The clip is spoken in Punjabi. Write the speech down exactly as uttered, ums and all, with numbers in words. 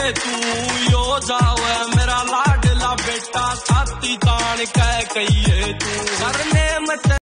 तू यो जावे मेरा लाडला बेटा छाती तान कह कहिए तू करने